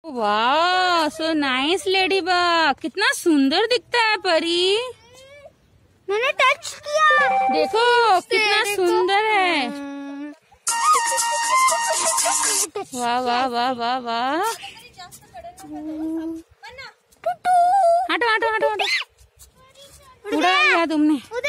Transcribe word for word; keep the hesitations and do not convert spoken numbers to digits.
वाह, so nice lady bug. कितना सुंदर दिखता है परी। मैंने टच किया, देखो कितना सुंदर है। वाह वाह वाह वाह वाह। हटो हटो हटो हटो, उड़ा दिया तुमने।